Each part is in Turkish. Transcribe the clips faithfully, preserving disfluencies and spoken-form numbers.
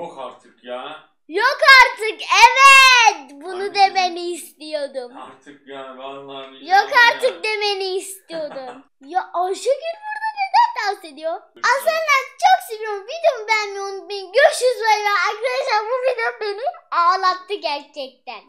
Yok artık ya. Yok artık, evet. Bunu Anneciğim. demeni istiyordum. Artık ya vallahi. Yok artık ya. demeni istiyordum. Ya Ayşegül burada neden dans ediyor? Aslında çok seviyorum. Videomu beğenmeyi unutmayın. Görüşürüz. Bay bay. Arkadaşlar bu video beni ağlattı gerçekten.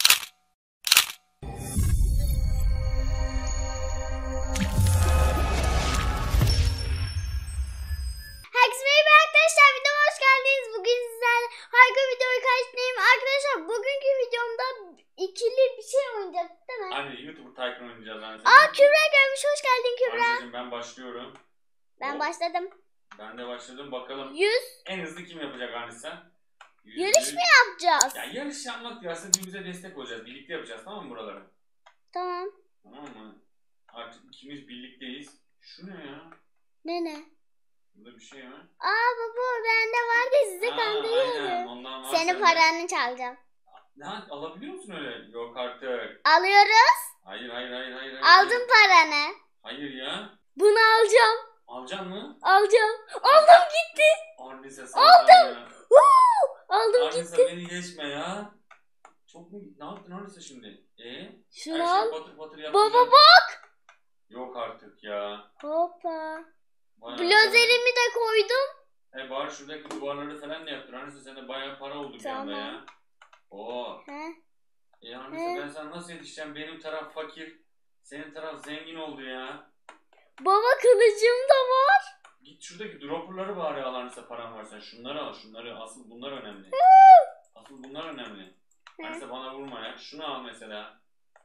Herkese merhaba arkadaşlar. Videoma hoş geldiniz. Bugün sizlerle harika videoyu karşılayayım. Arkadaşlar bugünkü videomda ikili bir şey oynayacağız değil mi? Anne YouTube Tycoon oynayacağız anne. Aa Kübra gelmiş. Hoş geldin Kübra. Anneciğim ben başlıyorum. Ben Hop. başladım. Ben de başladım. Bakalım yüz. en hızlı kim yapacak anne sen? yüz, Yarış yüz. mı yapacağız? Ya yarış yapmak ya. Aslında birbirimize destek olacağız. Birlikte yapacağız tamam mı buraları? Tamam. Tamam mı? Artık ikimiz birlikteyiz. Şu ne ya? Ne ne? Burada bir şey var. Aa baba bende var da size Aa, aynen. kandırıyorum. Ondan var Senin sende. paranı çalacağım. Ne alabiliyor musun öyle? Yok artık. Alıyoruz. Hayır hayır hayır hayır. hayır. Aldım paranı. Hayır ya. Bunu alacağım. Alacaksın mı? Alacağım. Aldım gitti. Annesi sen Aldım. ya. Woo! Aldım Annesi gitti. beni geçme ya. Çok mu? Ne yaptın annesi şimdi? Ee? Şunu Her al. şey batır batır yaptın. Baba bak. Yok artık ya. Hoppa. Bayağı Blazerimi de koydum. E bari şuradaki duvarları falan da yaptır. Annesi sende bayağı para oldu bir Tamam. anda ya. Oo. He. E annesi He. ben sana nasıl yetişeceğim? Benim taraf fakir. Senin taraf zengin oldu ya. Baba kılıcım da var. Git şuradaki dropperları bari al annesi paran varsa. Şunları al şunları. Asıl bunlar önemli. Asıl bunlar önemli. Annesi bana vurma ya. Şunu al mesela.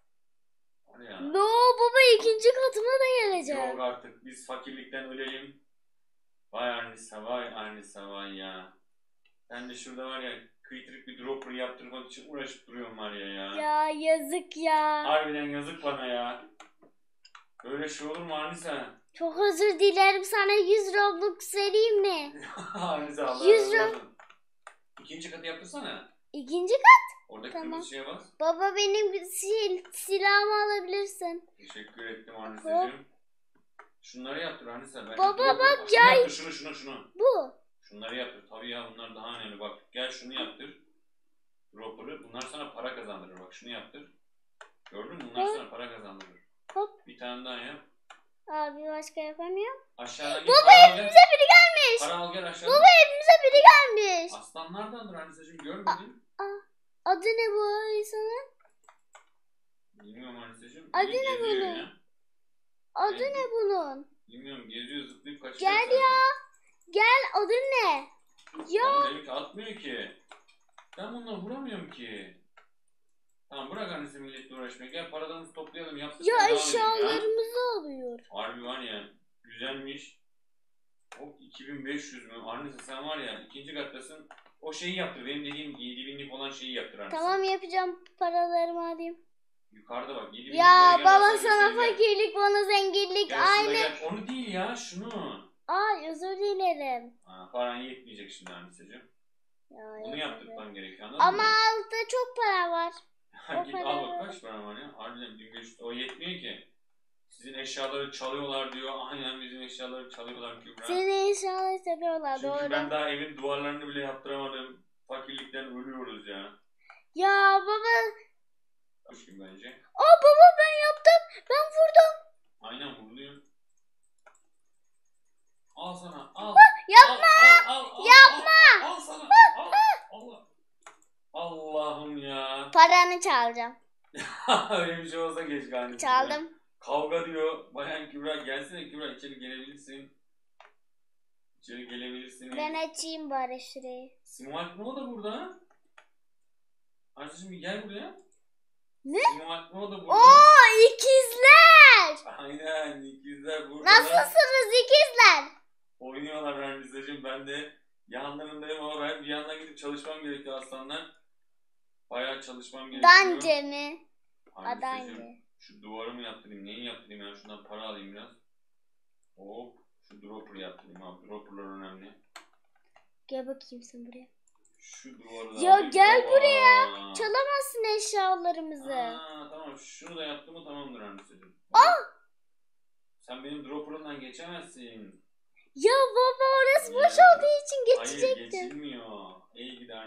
Var ya. No baba ikinci katıma da geleceğim. Yok artık biz fakirlikten ölelim. Vay annesi vay annesi vay ya. Ben de şurada var ya kıytırık bir dropper yaptırmak için uğraşıp duruyorum var ya ya. Ya yazık ya. Harbiden yazık bana ya. Böyle şey olur mu Anisa? Çok özür dilerim, sana yüz Robux vereyim mi? Anisa Allah yüz razı olsun. İkinci katı yaptırsana. İkinci kat? Oradaki Tamam. kırmızı şeye bas. Baba benim sil silahımı alabilirsin. Teşekkür ettim Anisa'cığım. Şunları yaptır Anisa. Ben Baba dropper- bak şunu ya. yaptır şunu şunu şunu. Bu. Şunları yaptır. Tabii ya bunlar daha önemli. Bak gel şunu yaptır. Dropper'ı. Bunlar sana para kazandırır. Bak şunu yaptır. Gördün mü? Bunlar Hı. sana para kazandırır. Hop. Bir tane daha yap. Abi başka yapamıyorum. Aşağıdan git. Baba Para al gel. evimize biri gelmiş. Para al gel aşağıdan. Baba evimize biri gelmiş. Aslanlardandır Anisa'cığım görmedin. Adı ne bu insanın? Bilmiyorum Anisa'cığım. Adı Biri ne geziyor bunun? ya. Adı Evet. ne bunun? Bilmiyorum geziyor zıplayıp kaçacak Gel zaten. ya. Gel, adı ne? Ya. Oğlum benimki atmıyor ki. Ben bununla vuramıyorum ki. Tamam bırak annesi milletle uğraşmayı. Gel paralarımızı toplayalım. Yaptık. Ya eşyalarımızı alıyor. Harbi var ya. Güzelmiş. Hop iki bin beş yüz mü? Annesi sen var ya ikinci kattasın. O şeyi yaptır. Benim dediğim yedi binlik olan şeyi yaptır annesi. Tamam yapacağım, paralarımı alayım. Yukarıda bak. yedi bin Ya gel, baba ben sana göstereceğim. fakirlik bana zenginlik Gel şurada aynı. gel. Onu değil ya şunu. Ay özür dilerim. Ha, paran yetmeyecek şimdi anneseciğim. Ya, Bunu yapmadım. yaptırman gerekiyor anladın Ama mı? altta çok para var. o Git para- al bak kaç para var ya. Harbiden bin beş yüz o yetmiyor ki. Sizin eşyaları çalıyorlar diyor. Aynen bizim eşyaları çalıyorlar Kübra. Seni eşyaları seviyorlar Çünkü doğru. ben daha evin duvarlarını bile yaptıramadım. Fakirlikten ölüyoruz ya. Ya baba. Hoş gün bence. Aa baba ben yaptım. Ben vurdum. Aynen vuruluyor. Al sana al. Yapma. Al, al, al, al, Yapma. Al, al sana. Al. Allah. Allah'ım ya. Paranı çalacağım. Öyle bir şey olsa keşke annesi. Çaldım. Kavga diyor. Bayan Kübra gelsene Kübra içeri gelebilirsin. İçeri gelebilirsin. Ben açayım bari şurayı. Simon Akmo da burada ha. Arkadaşım bir gel buraya. Ne? Simon Akmo da burada. Oo ikizler. Aynen ikizler burada. Nasılsınız ikizler? Oynuyorlar anneciğim. Ben de yanlarındayım ama ben bir yandan gidip çalışmam gerekiyor aslanlar. Bayağı çalışmam gerekiyor. Dance mi? Anneciğim, Adance. şu duvarımı yaptırayım. Neyi yaptırayım ya? Şundan para alayım biraz. Hop. Şu dropper yaptırayım abi. Dropperlar önemli. Gel bakayım sen buraya. Şu duvarı da Ya alayım. gel Aa. buraya. Çalamazsın eşyalarımızı. Aa, tamam şunu da yaptım mı tamamdır anneciğim. Aa! Sen benim dropper'ımdan geçemezsin. Ya baba orası boş Ya. olduğu için Hayır geçecektim. geçilmiyor.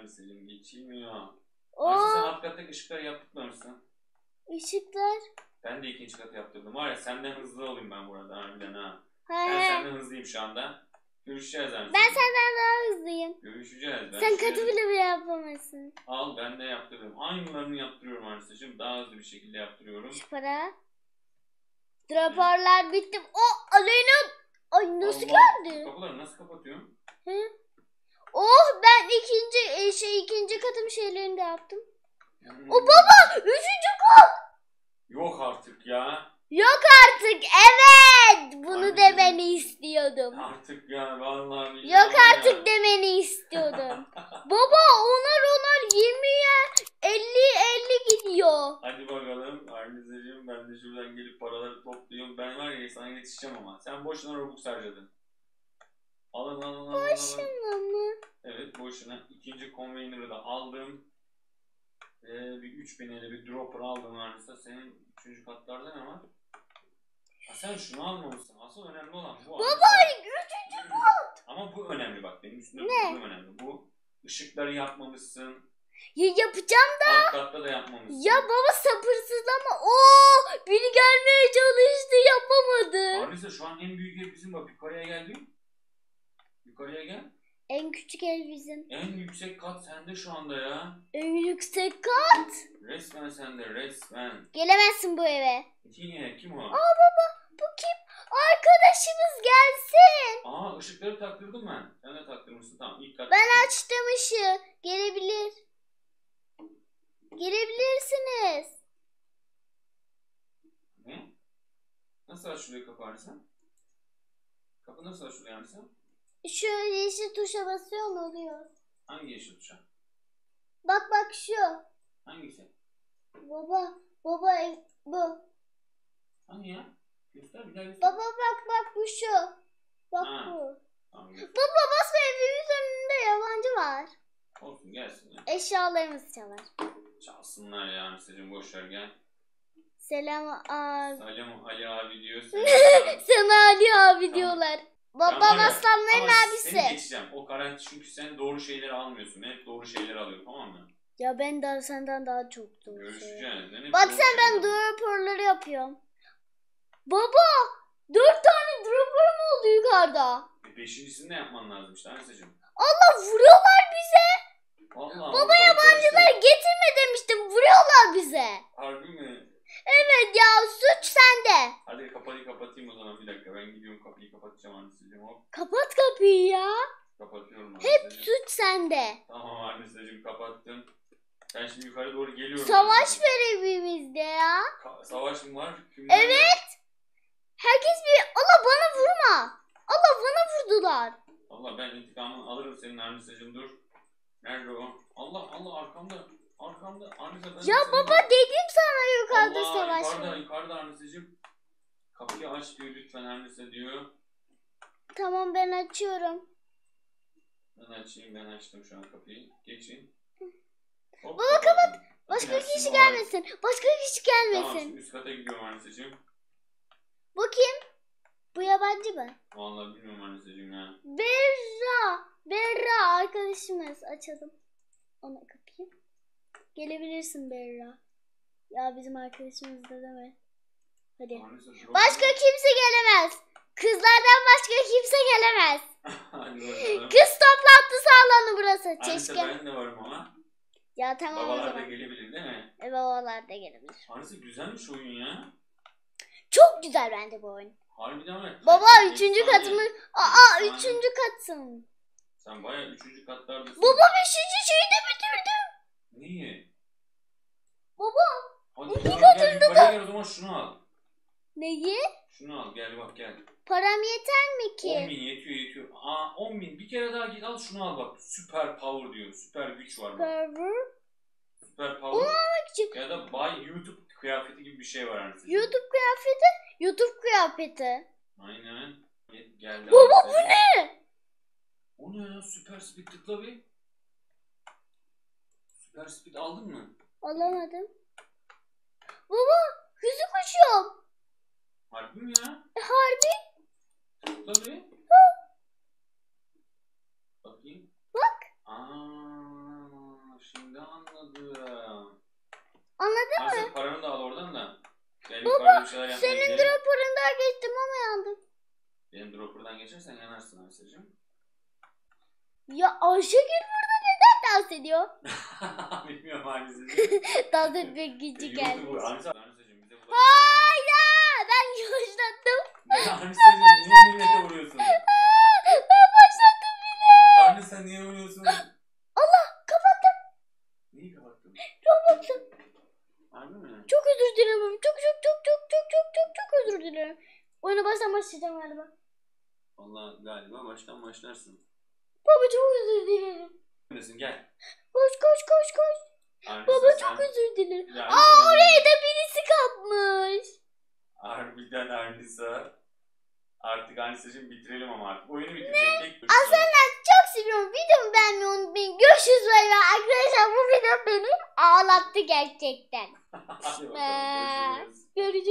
Arnisa'cığım geçilmiyor. O Arnisa sen alt kattaki ışıkları yaptırmamışsın. ışıklar. Ben de ikinci katı yaptırdım. Var ya senden hızlı olayım ben burada harbiden ha. He Ben he. senden hızlıyım şu anda. Görüşeceğiz Arnisa. Ben senden daha hızlıyım. Görüşeceğiz. Ben Sen şöyle- katı bile bile yapamazsın. Al ben de yaptırdım. Aynılarını yaptırıyorum Arnisa'cığım. Daha hızlı bir şekilde yaptırıyorum. Şu para. Raporlar bitti. O Aleyna. Ay nasıl Allah, geldi? Kapıları nasıl kapatıyorum? He? Oh ben ikinci e, şey ikinci katım şeylerini de yaptım. Hmm. O baba üçüncü kat. Yok artık ya. Yok artık evet. Bunu Anneciğim. demeni istiyordum. Artık ya vallahi billahi Yok ya. artık demeni istiyordum. Baba onar onar yirmiye elli elli gidiyor. Hadi bakalım Arnisa'cığım ben de şuradan gelip paraları topluyorum. Ben var ya sana yetişeceğim ama. Sen boşuna Robux harcadın. Alın alın alın. alın. Boşuna mı? Evet boşuna. İkinci conveyner'ı da aldım. Ee, bir üç bin ele bir dropper aldım Arnisa. Senin üçüncü katlarda ne var? Ha, sen şunu almamışsın. Asıl önemli olan bu. Baba Arnisa. üçüncü Ama bu önemli bak. Benim üstümde Ne? durduğum önemli. Bu ışıkları yapmamışsın. ya yapacağım. Alt katta da yapmamışsın. Ya baba sabırsızlama. Oo biri gelmeye çalıştı yapamadı. Arnisa şu an en büyük ev bizim bak. Yukarıya gel bir. Yukarıya gel. En küçük ev bizim. En yüksek kat sende şu anda ya. En yüksek kat. Resmen sende resmen. Gelemezsin bu eve. Niye? Kim o? Aa baba bu kim? Arkadaşımız gelsin. Aa ışıkları taktırdım ben. Sen de taktırmışsın. Tamam ilk kat. Ben açtım ışığı. Gelebilir. Gelebilirsiniz. Ne? Nasıl açılıyor kapı Arnisa? Kapı nasıl açılıyor Arnisa? Şu yeşil tuşa basıyor mu oluyor? Hangi yeşil tuşa? Bak bak şu. Hangisi? Baba baba ev- bu. Hangi ya? Göster bir daha göster. Baba bak bak bu şu. Bak Ha. bu. Tamam göster. Baba basma evimiz önünde yabancı var. Olsun gelsin ya. Eşyalarımız çalar. Çalsınlar ya Arnisa'cığım boşver gel. Selam abi. Salim Ali abi diyor. Selam. Sana Ali abi Tamam. diyorlar. Ben Babam var ya, aslanların ama abisi. Seni geçeceğim. O garanti çünkü sen doğru şeyleri almıyorsun. Ben hep doğru şeyleri alıyorum tamam mı? Ya ben daha senden daha çok doğru söylüyorum. Görüşeceğiz. Ben hep Bak doğru sen şeyleri ben alıyorum. dropperları yapıyorum. Baba dört tane dropper mı oldu yukarıda? E, beşincisini de yapman lazım işte Arnisa'cığım. Allah vuruyorlar bize. Vallahi Baba ortalık yabancılar karıştı. getirme demiştim. Vuruyorlar bize. Harbi mi? Evet ya suç sende. Hadi kapıyı kapatayım o zaman bir dakika. Ben gidiyorum kapıyı kapatacağım Arnisa'cığım. Hop Kapat kapıyı ya. kapatıyorum Hep Arnisa'cığım. suç sende. Tamam Arnisa'cığım kapattım. Ben şimdi yukarı doğru geliyorum. Savaş Arnisa'cığım. var evimizde ya. Ka- savaş mı var? Kimler Evet. var? Herkes bir Allah bana vurma. Allah bana vurdular. Valla ben intikamını alırım senin Arnisa'cığım dur. Nerede o? Allah Allah arkamda. Arkamda. Arnisa ben Ya senin- baba dedim sana yukarıda Allah, savaş yukarıda, var. yukarıda Arnisa'cığım. Kapıyı aç diyor lütfen Arnisa diyor. Tamam ben açıyorum. Ben açayım ben açtım şu an kapıyı. Geçin. Hop, Baba kapattım. Başka Hadi kişi Ersin, gelmesin. Başka kişi Tamam gelmesin. şimdi üst kata gidiyorum Arnisa'cığım. Bu kim? Bu yabancı mı? Vallahi bilmiyorum Arnisa'cığım ya. Berra. Berra arkadaşımız. Açalım. Ona kapıyı. Gelebilirsin Berra. Ya bizim arkadaşımız da deme. Hadi. Arnisa drop- Başka kimse gelemez. Kızlardan başka kimse gelemez. Hadi bakalım. Kız toplantısı alanı burası. Arnisa Çeşke. ben de varım ama. Ya tamam o Babalar da zaman. gelebilir değil mi? E, babalar da gelebilir. Arnisa güzelmiş oyun ya. Çok güzel bence bu oyun. Harbiden ama. Baba Efsane. üçüncü katımı. Aa Efsane. üçüncü katım. Sen bayağı üçüncü katlardasın. Baba beşinci şeyi de bitirdim. Niye? Baba. Hadi İki yukarı gel, katında yukarıya gel o zaman şunu al. Neyi? Şunu al gel bak gel. Param yeter mi on ki? bin yetiyor yetiyor. Aa on bin bir kere daha git al şunu al bak. Süper power diyor. Süper güç var bak. Server. Süper power. için. Ya da buy YouTube kıyafeti gibi bir şey var artık. YouTube kıyafeti. YouTube kıyafeti. Aynen. Gel- Geldi. Baba abi bu senin. ne? O ne ya? Süper speed tıkla bir. Süper speed aldın mı? Alamadım. Baba hızlı koşuyorum. Harbi mi ya? E, harbi. Tıkla bir. Bakayım. Bak. Aa. bir şeyler yapmaya Senin gidelim. dropper'ından geçtim ama yandım. Benim dropper'dan geçersen yanarsın Anisa'cığım. Ya Ayşegül burada neden dans ediyor? Bilmiyorum Anisa'cığım. Dans etmek gücü YouTube'u gelmiş. Anisa, Anisa'cığım bize bulaşıyor. Hayır, ben yavaşlattım. Anisa'cığım niye millete vuruyorsun? Ben başlattım bile. Anisa niye vuruyorsun? Allah, kapattım. Neyi kapattın? Roblox'u. Harbi mi? Çok özür dilerim. Çok çok çok çok çok çok çok çok özür dilerim. Oyuna baştan başlayacağım galiba. Vallahi galiba baştan başlarsın. Baba çok özür dilerim. Neredesin gel. Koş koş koş koş. Anisa, Baba sen- çok özür dilerim. Ya Aa Anisa, oraya da birisi kapmış. harbiden Anisa. Artık Anisa'cığım bitirelim ama artık. Oyunu bitirecek tek bir Aslında çok seviyorum. Videomu beğenmeyi unutmayın. Görüşürüz bay bay. Arkadaşlar bu video beni ağlattı gerçekten. Hadi bakalım Ee, görüşürüz. Görüşürüz.